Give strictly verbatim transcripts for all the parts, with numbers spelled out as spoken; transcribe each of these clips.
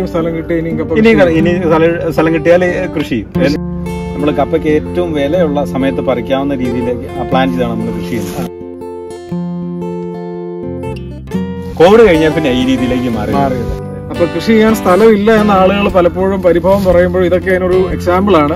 ഇനിയും സ്ഥലം കിട്ടി ഇനിയും കപ്പ ഇനി ഇനി സ്ഥലം കിട്ടിയാൽ കൃഷി നമ്മൾ കപ്പയ്ക്ക് ഏറ്റവും വിലയുള്ള സമയത്ത് പറിക്കാവുന്ന രീതിയിലേക്ക് പ്ലാൻ ചെയ്താണ് നമ്മൾ കൃഷി ചെയ്യുന്നത്. കോവിഡ് കഴിഞ്ഞാൽ പിന്നെ ഈ രീതിയിലേക്ക് മാറി മാറിയത്. അപ്പൊ കൃഷി ചെയ്യാൻ സ്ഥലമില്ല എന്ന ആളുകൾ പലപ്പോഴും പരിഭവം പറയുമ്പോൾ ഇതൊക്കെ അതിനൊരു എക്സാമ്പിൾ ആണ്.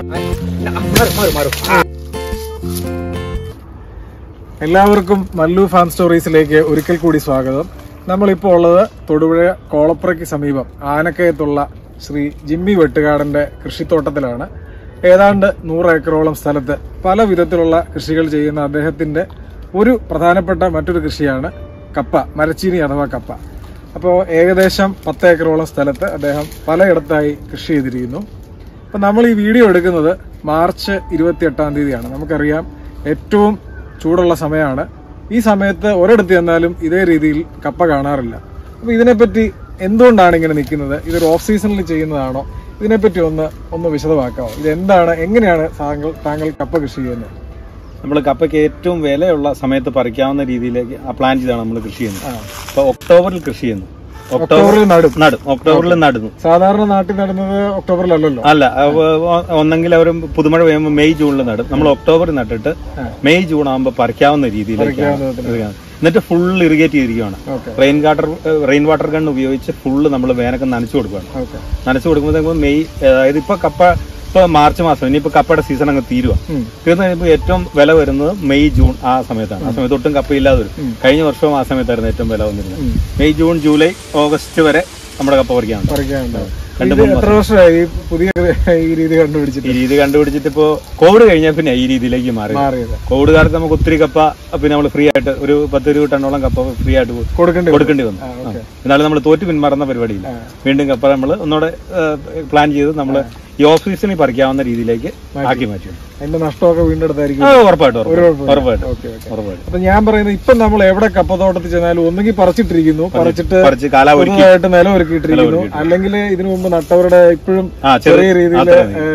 എല്ലാവർക്കും മല്ലു ഫാം സ്റ്റോറീസിലേക്ക് ഒരിക്കൽ കൂടി സ്വാഗതം. നമ്മളിപ്പോൾ ഉള്ളത് തൊടുപുഴ കോളപ്രയ്ക്ക് സമീപം ആനക്കയത്തുള്ള ശ്രീ ജിമ്മി വെട്ടുകാടന്റെ കൃഷിത്തോട്ടത്തിലാണ്. ഏതാണ്ട് നൂറ് ഏക്കറോളം സ്ഥലത്ത് പല വിധത്തിലുള്ള കൃഷികൾ ചെയ്യുന്ന അദ്ദേഹത്തിന്റെ ഒരു പ്രധാനപ്പെട്ട മറ്റൊരു കൃഷിയാണ് കപ്പ, മരച്ചീനി അഥവാ കപ്പ. അപ്പോൾ ഏകദേശം പത്ത് ഏക്കറോളം സ്ഥലത്ത് അദ്ദേഹം പലയിടത്തായി കൃഷി ചെയ്തിരിക്കുന്നു. അപ്പം നമ്മൾ ഈ വീഡിയോ എടുക്കുന്നത് മാർച്ച് ഇരുപത്തി എട്ടാം തീയതിയാണ്. നമുക്കറിയാം ഏറ്റവും ചൂടുള്ള സമയമാണ്. ഈ സമയത്ത് ഒരിടത്ത് ചെന്നാലും ഇതേ രീതിയിൽ കപ്പ കാണാറില്ല. അപ്പോൾ ഇതിനെപ്പറ്റി എന്തുകൊണ്ടാണ് ഇങ്ങനെ നിൽക്കുന്നത്, ഇതൊരു ഓഫ് സീസണിൽ ചെയ്യുന്നതാണോ, ഇതിനെപ്പറ്റി ഒന്ന് ഒന്ന് വിശദമാക്കാമോ? ഇതെന്താണ്, എങ്ങനെയാണ് താങ്കൾ താങ്കൾ കപ്പ കൃഷി ചെയ്യുന്നത്? നമ്മൾ കപ്പയ്ക്ക് ഏറ്റവും വിലയുള്ള സമയത്ത് പറിക്കാവുന്ന രീതിയിലേക്ക് പ്ലാൻ ചെയ്താണ് നമ്മൾ കൃഷി ചെയ്യുന്നത്. അപ്പൊ ഒക്ടോബറിൽ കൃഷി ചെയ്യുന്നു. ഒക്ടോബറിൽ നടും നടും ഒക്ടോബറിൽ നടുന്നു. സാധാരണ നാട്ടിൽ നടുന്നത് ഒക്ടോബറിലല്ലോ. അല്ല, ഒന്നെങ്കിൽ അവർ പുതുമഴ പെയ്യുമ്പോൾ മെയ് ജൂണിൽ നടും. നമ്മൾ ഒക്ടോബറിൽ നട്ടിട്ട് മെയ് ജൂൺ ആകുമ്പോൾ പറിക്കാവുന്ന രീതിയിലേക്ക് എന്നിട്ട് ഫുൾ ഇറിഗേറ്റ് ചെയ്തിരിക്കുകയാണ്. Rain water rain water gun ഉപയോഗിച്ച് ഫുള്ള് നമ്മൾ വേനൊക്കെ നനച്ചു കൊടുക്കുകയാണ്. നനച്ചു കൊടുക്കുമ്പോഴത്തേക്കും മെയ്, അതായത് ഇപ്പൊ കപ്പ ഇപ്പൊ മാർച്ച് മാസം, ഇനിയിപ്പോ കപ്പയുടെ സീസൺ അങ്ങ് തീരുക. തീർന്നു കഴിയുമ്പോൾ ഏറ്റവും വില വരുന്നത് മെയ് ജൂൺ ആ സമയത്താണ്. ആ സമയത്ത് ഒട്ടും കപ്പയില്ലാതെ വരും. കഴിഞ്ഞ വർഷവും ആ സമയത്തായിരുന്നു ഏറ്റവും വില വന്നിരുന്നത്. മെയ് ജൂൺ ജൂലൈ ഓഗസ്റ്റ് വരെ നമ്മുടെ കപ്പ പറിക്കാനുണ്ട്. എത്ര വർഷമായി പുതിയ ഈ രീതി കണ്ടുപിടിച്ചിട്ട്? ഈ രീതി കണ്ടുപിടിച്ചിട്ട് ഇപ്പോ കോവിഡ് കഴിഞ്ഞാൽ പിന്നെ ഈ രീതിയിലേക്ക് മാറി. കോവിഡ് കാലത്ത് നമുക്ക് ഒത്തിരി കപ്പ പിന്നെ നമ്മൾ ഫ്രീ ആയിട്ട് ഒരു പത്ത് ഇരുപത് ടണ്ണോളം കപ്പ ഫ്രീ ആയിട്ട് കൊടുക്കേണ്ടി വന്നു. എന്നാലും നമ്മൾ തോറ്റ് പിന്മാറുന്ന പരിപാടിയില്ല. വീണ്ടും കപ്പ നമ്മൾ ഒന്നുകൂടെ പ്ലാൻ ചെയ്ത് നമ്മൾ ഈ ഓഫ് സീസണിൽ പറിക്കാവുന്ന രീതിയിലേക്ക് ആക്കി മാറ്റി. അതിന്റെ നഷ്ടമൊക്കെ വീണ്ടെടുത്തായിരിക്കും. ഉറപ്പായിട്ടും ഉറപ്പായിട്ടും ഉറപ്പായിട്ടും. അപ്പൊ ഞാൻ പറയുന്നത് ഇപ്പൊ നമ്മൾ എവിടെ കപ്പത്തോട്ടത്തിൽ ചെന്നാലും ഒന്നെങ്കിൽ പറിച്ചിട്ടിരിക്കുന്നു, പറിച്ചിട്ട് കാലായിട്ട് നിലം ഒരുക്കിയിട്ടിരിക്കുന്നു, അല്ലെങ്കിൽ ഇതിനു മുമ്പ് നട്ടവരുടെ ഇപ്പോഴും ചെറിയ രീതിയിൽ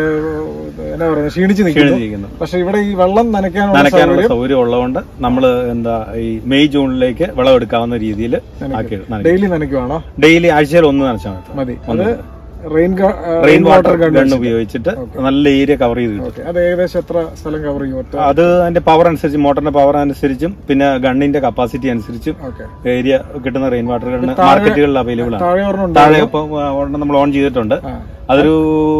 എന്നാ പറയുന്നത് ക്ഷീണിച്ചു നിൽക്കുന്നു. പക്ഷെ ഇവിടെ ഈ വെള്ളം നനയ്ക്കാനുള്ള സൗകര്യം ഉള്ളതുകൊണ്ട് നമ്മൾ എന്താ ഈ മെയ് ജൂണിലേക്ക് വിളവെടുക്കാവുന്ന രീതിയിൽ ഡെയിലി നനയ്ക്കുവാണോ? ഡെയിലി ആഴ്ചയിൽ ഒന്ന് നനച്ചാൽ മതി. അത് റെയിൻ റെയിൻ വാട്ടർ ഗൺ ഉപയോഗിച്ചിട്ട് നല്ല ഏരിയ കവർ ചെയ്ത് കിട്ടും. അത് ഏകദേശം എത്ര സ്ഥലം കവർ ചെയ്യും? അത് അതിന്റെ പവർ അനുസരിച്ച്, മോട്ടറിന്റെ പവർ അനുസരിച്ചും പിന്നെ ഗണ്ണിന്റെ കപ്പാസിറ്റി അനുസരിച്ചും ഏരിയ കിട്ടുന്ന റെയിൻ വാട്ടർ ഗണ്ണ് മാർക്കറ്റുകളിൽ അവൈലബിൾ ആണ്. താഴെ നമ്മൾ ഓൺ ചെയ്തിട്ടുണ്ട്. അതൊരു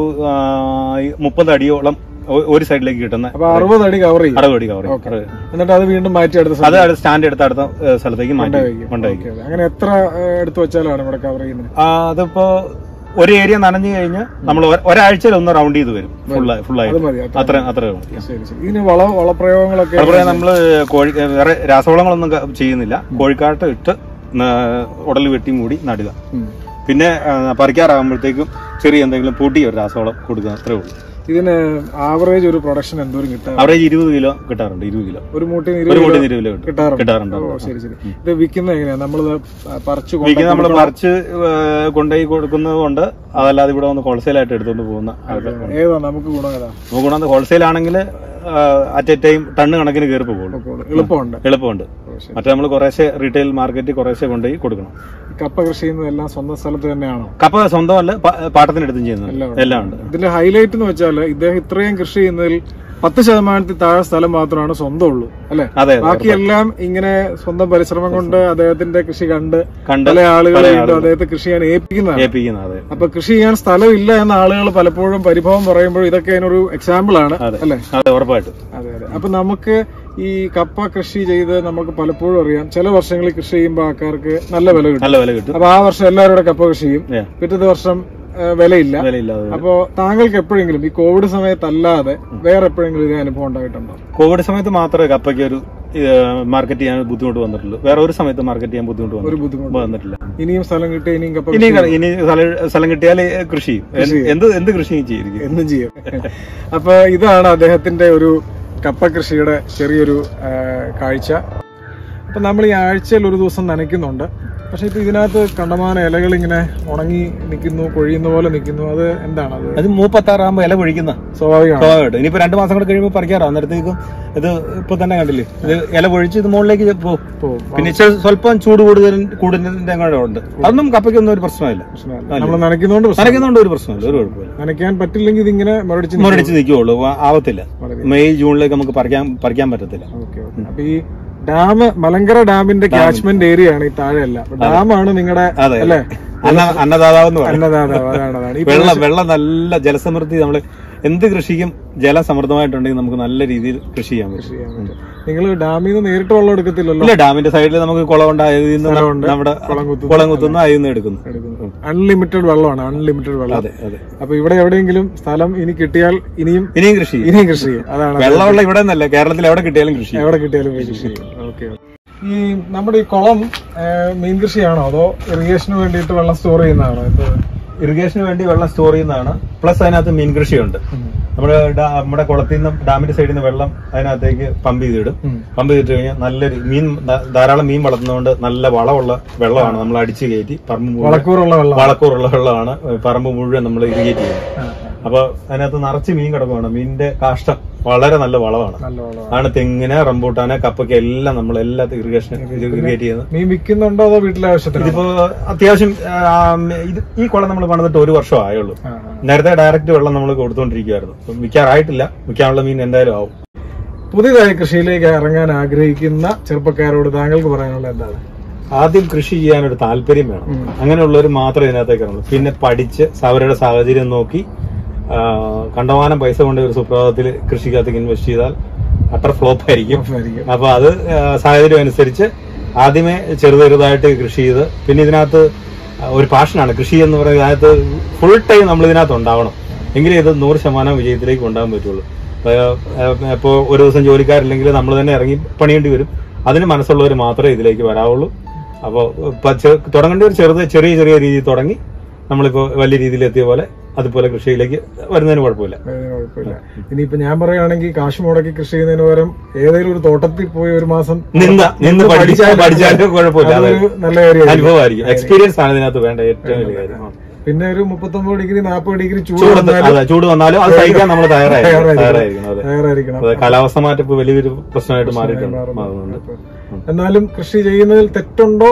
മുപ്പത് അടിയോളം ഒരു സൈഡിലേക്ക് കിട്ടുന്ന അറുപത് അടി കവർ ചെയ്യും. അറുപത് അടി കവർ ചെയ്യും. എന്നിട്ട് അത് വീണ്ടും മാറ്റി അടുത്ത അത് സ്റ്റാൻഡ് എടുത്ത് അടുത്ത സ്ഥലത്തേക്ക് മാറ്റി കൊണ്ടുപോയി. അങ്ങനെ എത്ര എടുത്ത് വെച്ചാലാണ് ഇവിടെ കവർ ചെയ്യുന്നത്? അതിപ്പോ ഒരു ഏരിയ നനഞ്ഞു കഴിഞ്ഞ് നമ്മൾ ഒരാഴ്ചയിൽ ഒന്ന് റൗണ്ട് ചെയ്ത് വരും. ഫുള്ള് ഫുള്ളായിട്ട് അത്ര അത്ര ഇതിന് വള വളപ്രയോഗങ്ങളൊക്കെ അതുപോലെ നമ്മള് കോഴി വേറെ രാസവളങ്ങളൊന്നും ചെയ്യുന്നില്ല. കോഴിക്കാട്ട് ഇട്ട് ഉടൽ വെട്ടി മൂടി നടുക. പിന്നെ പറിക്കാറാകുമ്പോഴത്തേക്കും ചെറിയ എന്തെങ്കിലും പൊടി ഒരു രാസവളം കൊടുക്കുക, അത്രേ ഉള്ളൂ. ഇതിന് ആവറേജ് ഒരു പ്രൊഡക്ഷൻ എന്തോരം കിട്ടാം? ആവറേജ് ഇരുപത് കിലോ കിട്ടാറുണ്ട്. ഇരുപത് കിലോ ഒരു മൂട്ടിന് ഇരുപത് കിലോ കിട്ടാറുണ്ട്. ശരി ശരി. ഇത് വിൽക്കുന്നത് എങ്ങനെയാ? നമ്മള് പറിച്ച് വിൽക്കുന്നത് നമ്മൾ പറിച്ച് കൊണ്ടുപോയി കൊടുക്കുന്നത് കൊണ്ട്, അതല്ലാതെ ഇവിടെ വന്ന് ഹോൾസെയിൽ ആയിട്ട് എടുത്തുകൊണ്ട് പോകുന്ന ഏതാ നമുക്ക് ഗുണം? ഏതാ നമുക്ക് ഗുണം? ഹോൾസെയിൽ ആണെങ്കിൽ അറ്റ് എ ടൈം ടണ്ണ് കണക്കിന് കയറി പോകുള്ളൂ. എളുപ്പമുണ്ട് എളുപ്പമുണ്ട് മറ്റേ നമ്മൾ കുറേശ്ശെ റീറ്റെയിൽ മാർക്കറ്റിൽ കുറേശ്ശെ കൊണ്ടുപോയി കൊടുക്കണം. കപ്പ കൃഷി ചെയ്യുന്നതെല്ലാം സ്വന്തം സ്ഥലത്ത് തന്നെയാണോ? കപ്പ സ്വന്തമല്ല, പാട്ടത്തിനെടുത്തും ചെയ്യുന്നത് എല്ലാം ഉണ്ട്. ഇതിന്റെ ഹൈലൈറ്റ് എന്ന് വെച്ചാൽ ഇദ്ദേഹം ഇത്രയും കൃഷി ചെയ്യുന്നതിൽ പത്ത് ശതമാനത്തിൽ താഴെ സ്ഥലം മാത്രമാണ് സ്വന്തമുള്ളൂ, അല്ലെ? ബാക്കിയെല്ലാം ഇങ്ങനെ സ്വന്തം പരിശ്രമം കൊണ്ട് അദ്ദേഹത്തിന്റെ കൃഷി കണ്ട് പല ആളുകളെ അദ്ദേഹത്തെ കൃഷി ചെയ്യാൻ ഏൽപ്പിക്കുന്നതാണ്. അപ്പൊ കൃഷി ചെയ്യാൻ സ്ഥലമില്ല എന്ന ആളുകൾ പലപ്പോഴും പരിഭവം പറയുമ്പോൾ ഇതൊക്കെ അതിനൊരു എക്സാമ്പിൾ ആണ്, അല്ലെ? ഉറപ്പായിട്ടും. അതെ അതെ. അപ്പൊ നമുക്ക് ഈ കപ്പ കൃഷി ചെയ്ത് നമുക്ക് പലപ്പോഴും അറിയാം, ചില വർഷങ്ങളിൽ കൃഷി ചെയ്യുമ്പോൾ ആൾക്കാർക്ക് നല്ല വില കിട്ടും. അപ്പൊ ആ വർഷം എല്ലാവരും കൂടെ കപ്പ കൃഷി ചെയ്യും, പിറ്റത്തെ വർഷം വിലയില്ല. അപ്പോ താങ്കൾക്ക് എപ്പോഴെങ്കിലും ഈ കോവിഡ് സമയത്തല്ലാതെ വേറെ എപ്പോഴെങ്കിലും ഇതേ അനുഭവം ഉണ്ടായിട്ടുണ്ടോ? കോവിഡ് സമയത്ത് മാത്രമേ കപ്പയ്ക്ക് ഒരു മാർക്കറ്റ് ചെയ്യാൻ ബുദ്ധിമുട്ട് വന്നിട്ടുള്ളൂ. വേറെ ഒരു സമയത്ത് മാർക്കറ്റ് ചെയ്യാൻ ബുദ്ധിമുട്ട് ഒരു ബുദ്ധിമുട്ട് വന്നിട്ടില്ല. ഇനിയും സ്ഥലം കിട്ടി ഇനിയും കപ്പ ഇനി ഇനി സ്ഥലം കിട്ടിയാൽ കൃഷി എന്ത് എന്ത് കൃഷിയും ചെയ്യും, എന്തും ചെയ്യും. അപ്പൊ ഇതാണ് അദ്ദേഹത്തിന്റെ ഒരു കപ്പ കൃഷിയുടെ ചെറിയൊരു കാഴ്ച. അപ്പൊ നമ്മൾ ഈ ആഴ്ചയിൽ ഒരു ദിവസം നനയ്ക്കുന്നുണ്ട്. പക്ഷെ ഇപ്പൊ ഇതിനകത്ത് കണ്ടമാന ഇലകൾ ഇങ്ങനെ ഉണങ്ങി നിൽക്കുന്നു, കൊഴിയുന്ന പോലെ നിൽക്കുന്നു. അത് എന്താണ്? അത് അത് മൂപ്പത്താറാകുമ്പോ ഇല പൊഴിക്കുന്ന സ്വാഭാവികമാണ്. സ്വാഭാവികമായിട്ട് ഇനിയിപ്പോ രണ്ടു മാസം കൂടെ കഴിയുമ്പോൾ പറിക്കാറോ. അന്നേരത്തേക്കും ഇത് ഇപ്പൊ തന്നെ കണ്ടില്ലേ, ഇത് ഇല പൊഴിച്ച് ഇത് മുകളിലേക്ക് പോകും. പിന്നെ സ്വല്പം ചൂട് കൂടുതൽ കൂടുതലിന്റെ അങ്ങോട്ട് ഉണ്ട്. അതൊന്നും കപ്പയ്ക്കൊന്നും ഒരു പ്രശ്നമില്ല. നമ്മൾ നനയ്ക്കുന്നോണ്ട് നനയ്ക്കുന്നോണ്ട് ഒരു പ്രശ്നമില്ല, ഒരു കുഴപ്പമില്ല. നനയ്ക്കാൻ പറ്റില്ലെങ്കിൽ ഇതിങ്ങനെ മുരടിച്ച് മുരടിച്ച് നിൽക്കുള്ളൂ, ആവത്തില്ല. മെയ് ജൂണിലേക്ക് നമുക്ക് പറിക്കാൻ പറിക്കാൻ പറ്റത്തില്ല. അപ്പൊ ഈ ഡാം മലങ്കര ഡാമിന്റെ ക്യാച്ച്മെന്റ് ഏരിയ ആണ് ഈ താഴെയല്ല. ഡാമാണ് നിങ്ങളുടെ അല്ലേ അന്നദാതാവെന്ന് പറയും. അന്നദാതാവ് അതാണ് അതാണ് വെള്ളം വെള്ളം നല്ല ജലസമൃദ്ധി. നമ്മള് എന്ത് കൃഷിക്കും ജലം സമൃദ്ധമായിട്ടുണ്ടെങ്കിൽ നമുക്ക് നല്ല രീതിയിൽ കൃഷി ചെയ്യാൻ പറ്റും. നിങ്ങൾ ഡാമിൽ നിന്ന് നേരിട്ട് വെള്ളം എടുക്കത്തില്ലല്ലോ? ഇല്ല, ഡാമിന്റെ സൈഡിൽ നമുക്ക് കുളം ഉണ്ടായത് നമ്മുടെ കുളം കുത്തുന്ന അതിൽ നിന്ന് എടുക്കുന്നു. അൺലിമിറ്റഡ് വെള്ളമാണ്, അൺലിമിറ്റഡ് വെള്ളം. അതെ അതെ. അപ്പൊ ഇവിടെ എവിടെയെങ്കിലും സ്ഥലം ഇനി കിട്ടിയാൽ ഇനിയും ഇനിയും കൃഷി ഇനിയും കൃഷി ചെയ്യും. അതാണ് വെള്ളമുള്ള ഇവിടെ നിന്നല്ല, കേരളത്തിൽ എവിടെ കിട്ടിയാലും കൃഷി എവിടെ കിട്ടിയാലും കൃഷി ചെയ്യും. ഓക്കെ. ഈ നമ്മുടെ ഈ കുളം മീൻ കൃഷിയാണോ അതോ ഇറിഗേഷന് വേണ്ടിയിട്ട് വെള്ളം സ്റ്റോർ ചെയ്യുന്നതാണോ? ഇത് ഇറിഗേഷന് വേണ്ടി വെള്ളം സ്റ്റോർ ചെയ്യുന്നതാണ്. പ്ലസ് അതിനകത്ത് മീൻ കൃഷിയുണ്ട്. നമ്മുടെ നമ്മുടെ കുളത്തിൽ നിന്ന് ഡാമിന്റെ സൈഡിൽ നിന്ന് വെള്ളം അതിനകത്തേക്ക് പമ്പ് ചെയ്തിടും. പമ്പ് ചെയ്തിട്ട് കഴിഞ്ഞാൽ നല്ലൊരു മീൻ ധാരാളം മീൻ വളർത്തുന്നതുകൊണ്ട് നല്ല വളമുള്ള വെള്ളമാണ് നമ്മൾ അടിച്ചു കയറ്റി പറമ്പ് വളക്കൂറുള്ള വെള്ളം വളക്കൂറുള്ള വെള്ളമാണ് പറമ്പ് മുഴുവൻ നമ്മൾ ഇറിഗേറ്റ് ചെയ്യുന്നത്. അപ്പൊ അതിനകത്ത് നിറച്ച് മീൻ കിടക്കുവാണ്. മീനിന്റെ കാഷ്ടം വളരെ നല്ല വളമാണ്. ആണ് തെങ്ങിന്, റംബൂട്ടാന്, കപ്പയ്ക്ക് എല്ലാം നമ്മൾ എല്ലാ ഇറിഗേഷൻ ഇറിഗേറ്റ് ചെയ്യുന്നത്. മീൻ വിൽക്കുന്നുണ്ടോ അതോ വീട്ടിലെ ആവശ്യത്തിന്? ഇതിപ്പോ അത്യാവശ്യം ഇത് ഈ കുളം നമ്മൾ പണിതിട്ട് ഒരു വർഷം ആയുള്ളൂ. നേരത്തെ ഡയറക്റ്റ് വെള്ളം നമ്മൾ കൊടുത്തുകൊണ്ടിരിക്കുവായിരുന്നു. വിൽക്കാറായിട്ടില്ല. വിൽക്കാനുള്ള മീൻ എന്തായാലും ആവും. പുതിയതായി കൃഷിയിലേക്ക് ഇറങ്ങാൻ ആഗ്രഹിക്കുന്ന ചെറുപ്പക്കാരോട് താങ്കൾക്ക് പറയാനുള്ള എന്താണ്? ആദ്യം കൃഷി ചെയ്യാനൊരു താല്പര്യം വേണം. അങ്ങനെയുള്ളവർ മാത്രമേ ഇതിനകത്തേക്ക് ഇറങ്ങുള്ളൂ. പിന്നെ പഠിച്ച് അവരുടെ സാഹചര്യം നോക്കി കണ്ടമാനം പൈസ കൊണ്ട് ഒരു സുപ്രഭാതത്തിൽ കൃഷിക്കകത്തേക്ക് ഇൻവെസ്റ്റ് ചെയ്താൽ അട്ടർ ഫ്ലോപ്പ് ആയിരിക്കും. അപ്പൊ അത് സാഹചര്യം അനുസരിച്ച് ആദ്യമേ ചെറുതെറുതായിട്ട് കൃഷി ചെയ്ത്, പിന്നെ ഇതിനകത്ത് ഒരു പാഷനാണ് കൃഷി എന്ന് പറയുന്നത്. അതിനകത്ത് ഫുൾ ടൈം നമ്മൾ ഇതിനകത്ത് ഉണ്ടാവണം, എങ്കിലേ ഇത് നൂറ് ശതമാനം വിജയത്തിലേക്ക് കൊണ്ടുപോകാൻ പറ്റുള്ളൂ. ഇപ്പോൾ ഒരു ദിവസം ജോലിക്കാരില്ലെങ്കിൽ നമ്മൾ തന്നെ ഇറങ്ങി പണിയേണ്ടി വരും. അതിന് മനസ്സുള്ളവർ മാത്രമേ ഇതിലേക്ക് വരാവുള്ളൂ. അപ്പോൾ തുടങ്ങേണ്ട ഒരു ചെറുത് ചെറിയ ചെറിയ രീതിയിൽ തുടങ്ങി നമ്മളിപ്പോ വലിയ രീതിയിൽ എത്തിയ പോലെ അതുപോലെ കൃഷിയിലേക്ക് വരുന്നതിന് കുഴപ്പമില്ല. കുഴപ്പമില്ല. ഇനിയിപ്പോ ഞാൻ പറയുകയാണെങ്കിൽ കാശ് മുടക്കി കൃഷി ചെയ്യുന്നതിന് പകരം ഏതെങ്കിലും ഒരു തോട്ടത്തിൽ പോയി ഒരു മാസം നിന്ന് നിന്ന് പഠിച്ചാലും കുഴപ്പമില്ല. നല്ല കാര്യം, അനുഭവമായിരിക്കും. എക്സ്പീരിയൻസ് ആണ് ഇതിനകത്ത് വേണ്ട ഏറ്റവും വലിയ കാര്യം. പിന്നെ ഒരു മുപ്പത്തൊമ്പത് ഡിഗ്രി നാൽപ്പത് ഡിഗ്രി ചൂട് ചൂട് വന്നാലും അത് സഹിക്കാൻ നമ്മൾ തയ്യാറായിരിക്കണം. കാലാവസ്ഥ മാറ്റം ഇപ്പൊ വലിയൊരു പ്രശ്നമായിട്ട് മാറിയിട്ടുണ്ട്. എന്നാലും കൃഷി ചെയ്യുന്നതിൽ തെറ്റുണ്ടോ?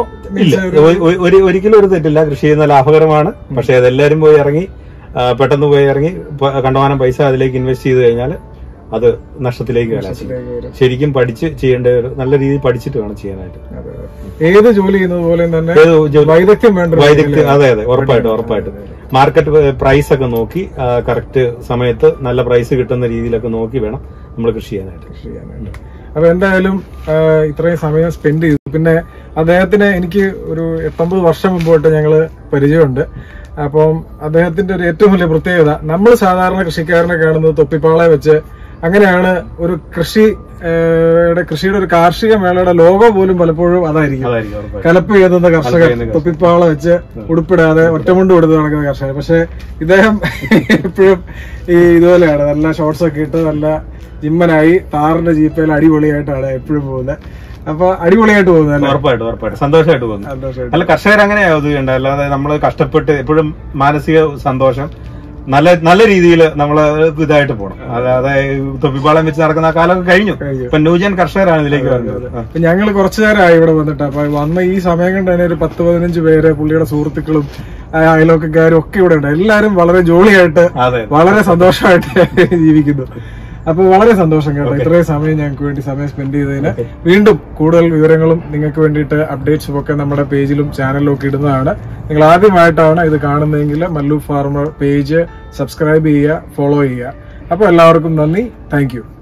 ഒരിക്കലും ഒരു തെറ്റില്ല. കൃഷി ചെയ്യുന്ന ലാഭകരമാണ്. പക്ഷെ അതെല്ലാരും പോയി ഇറങ്ങി പെട്ടെന്ന് പോയി ഇറങ്ങി കണ്ടമാനം പൈസ അതിലേക്ക് ഇൻവെസ്റ്റ് ചെയ്ത് കഴിഞ്ഞാൽ അത് നഷ്ടത്തിലേക്ക് കലാശിക്കും. ശരിക്കും പഠിച്ച് ചെയ്യേണ്ട ഒരു നല്ല രീതിയിൽ പഠിച്ചിട്ട് വേണം ചെയ്യാനായിട്ട്. ഏത് ജോലി ചെയ്യുന്നത് പോലെ തന്നെ വൈദഗ്ധ്യം വേണ്ട. വൈദഗ്ധ്യം, അതെ അതെ, ഉറപ്പായിട്ടും ഉറപ്പായിട്ടും. മാർക്കറ്റ് പ്രൈസ് ഒക്കെ നോക്കി കറക്റ്റ് സമയത്ത് നല്ല പ്രൈസ് കിട്ടുന്ന രീതിയിലൊക്കെ നോക്കി വേണം നമ്മൾ കൃഷി ചെയ്യാനായിട്ട് കൃഷി ചെയ്യാനായിട്ട് അപ്പൊ എന്തായാലും ഇത്രയും സമയം സ്പെൻഡ് ചെയ്തു. പിന്നെ അദ്ദേഹത്തിന് എനിക്ക് ഒരു എട്ടൊമ്പത് വർഷം മുമ്പോട്ട് ഞങ്ങള് പരിചയമുണ്ട്. അപ്പം അദ്ദേഹത്തിന്റെ ഒരു ഏറ്റവും വലിയ പ്രത്യേകത, നമ്മൾ സാധാരണ കൃഷിക്കാരനെ കാണുന്നത് തൊപ്പിപ്പാളയെ വെച്ച് അങ്ങനെയാണ്. ഒരു കൃഷി കൃഷിയുടെ ഒരു കാർഷിക മേളയുടെ ലോഗോ പോലും പലപ്പോഴും അതായിരിക്കും. കലപ്പ് ചെയ്തുന്ന കർഷകർ, തൊപ്പിപ്പാള വെച്ച് ഉടുപ്പിടാതെ ഒറ്റമുണ്ട് കൊടുത്ത് നടക്കുന്ന കർഷകർ. പക്ഷെ ഇദ്ദേഹം എപ്പോഴും ഈ ഇതുപോലെയാണ്, നല്ല ഷോർട്സ് ഒക്കെ ഇട്ട് നല്ല ജിമ്മനായി താറിന്റെ ജീപ്പയിൽ അടിപൊളിയായിട്ടാണ് എപ്പോഴും പോകുന്നത്. അപ്പൊ അടിപൊളിയായിട്ട് പോകുന്നത്. ഉറപ്പായിട്ടും ഉറപ്പായിട്ടും സന്തോഷമായിട്ട് പോകുന്നു. അല്ല, കർഷകർ അങ്ങനെയാവുകയുണ്ട്. അല്ലാതെ നമ്മൾ കഷ്ടപ്പെട്ട് എപ്പോഴും മാനസിക സന്തോഷം നല്ല നല്ല രീതിയിൽ നമ്മള് ഇതായിട്ട് പോകണം. അതായത് തൊപ്പിപ്പാളം വെച്ച് നടക്കുന്ന കാലമൊക്കെ കഴിഞ്ഞു. ഇപ്പൊ ന്യൂജൻ കർഷകരാണ് ഇതിലേക്ക് വരുന്നത്. ഞങ്ങൾ കുറച്ചു നേരമായി ഇവിടെ വന്നിട്ട്. അപ്പൊ വന്ന ഈ സമയം കൊണ്ട് തന്നെ ഒരു പത്ത് പതിനഞ്ച് പേര്, പുള്ളിയുടെ സുഹൃത്തുക്കളും അയൽവക്കക്കാരും ഒക്കെ ഇവിടെ ഉണ്ട്. എല്ലാരും വളരെ ജോളിയായിട്ട് വളരെ സന്തോഷമായിട്ട് ജീവിക്കുന്നു. അപ്പൊ വളരെ സന്തോഷം കേട്ടോ, ഇത്രയും സമയം ഞങ്ങൾക്ക് വേണ്ടി സമയം സ്പെൻഡ് ചെയ്തതിന്. വീണ്ടും കൂടുതൽ വിവരങ്ങളും നിങ്ങൾക്ക് വേണ്ടിയിട്ട് അപ്ഡേറ്റ്സും ഒക്കെ നമ്മുടെ പേജിലും ചാനലിലും ഒക്കെ ഇടുന്നതാണ്. നിങ്ങൾ ആദ്യമായിട്ടാണ് ഇത് കാണുന്നതെങ്കിൽ മല്ലു ഫാർമർ പേജ് സബ്സ്ക്രൈബ് ചെയ്യുക, ഫോളോ ചെയ്യുക. അപ്പൊ എല്ലാവർക്കും നന്ദി. Thank U.